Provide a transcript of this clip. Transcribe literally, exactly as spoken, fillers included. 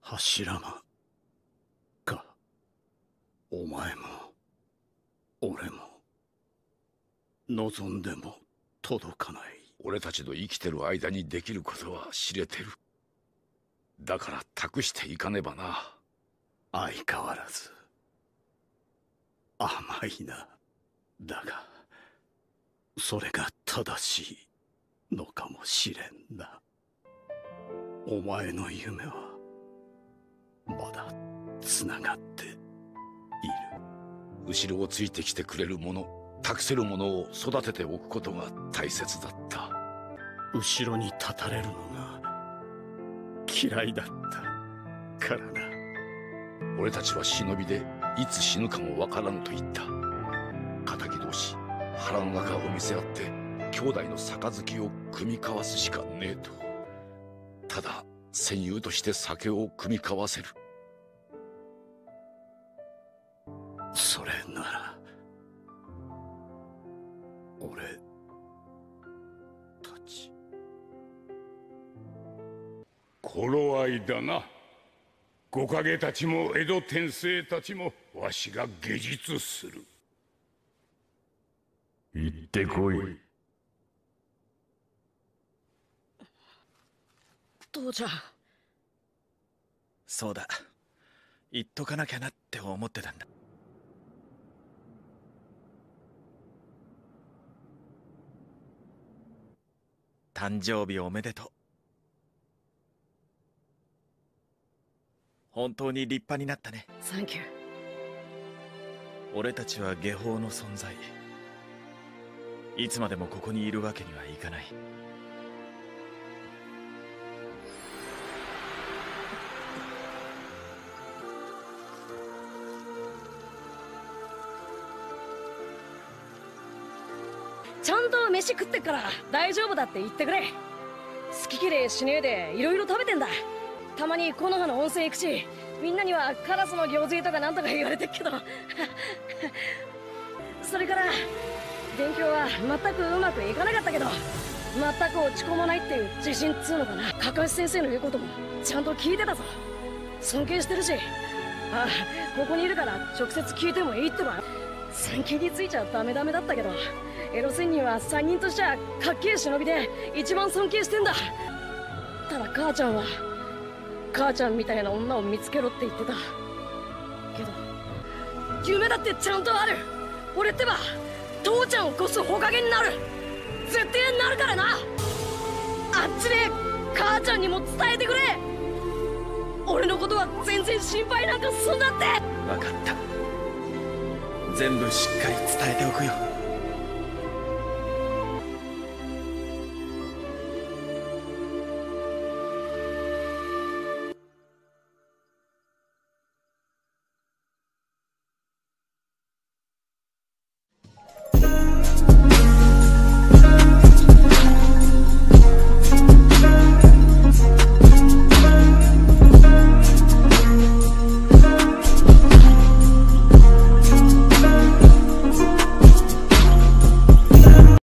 柱間か。お前も俺も望んでも届かない。 俺たちの生きてる間にできることは知れてる。だから託していかねばな。 相変わらず甘いな。だがそれが正しいのかもしれんな。お前の夢はまだつながっている。 後ろをついてきてくれる者、託せる者を育てておくことが大切だった。 後ろに立たれるのが嫌いだったからな。 俺たちは忍びでいつ死ぬかもわからぬと言った。敵同士腹の中を見せ合って兄弟の杯を酌み交わすしかねえと。ただ戦友として酒を酌み交わせる。 それなら俺たち。 頃合いだな。五影たちも江戸天聖たちもわしが下術する。 行ってこい。 父ちゃん。 そうだ、言っとかなきゃなって思ってたんだ。誕生日おめでとう。本当に立派になったね。 サンキュー。 俺たちは下法の存在。いつまでもここにいるわけにはいかない。 ちゃんと飯食ってっから大丈夫だって言ってくれ。好き嫌いしねえでいろいろ食べてんだ。たまに木の葉の温泉行くし、みんなにはカラスの行水とかなんとか言われてっけどそれから勉強は全くうまくいかなかったけど、全く落ち込まないっていう自信っつうのかな。かかし先生の言うこともちゃんと聞いてたぞ。尊敬してるし、ああここにいるから直接聞いてもいいってば。戦記についちゃダメダメだったけど、エロ仙人は三人としちゃかっけえ忍びで一番尊敬してんだ。ただ母ちゃんは母ちゃんみたいな女を見つけろって言ってたけど、夢だってちゃんとある。俺ってば父ちゃんを越すほかげになる。絶対なるからな。あっちで母ちゃんにも伝えてくれ。俺のことは全然心配なんかすんなって。 分かった。全部しっかり伝えておくよ。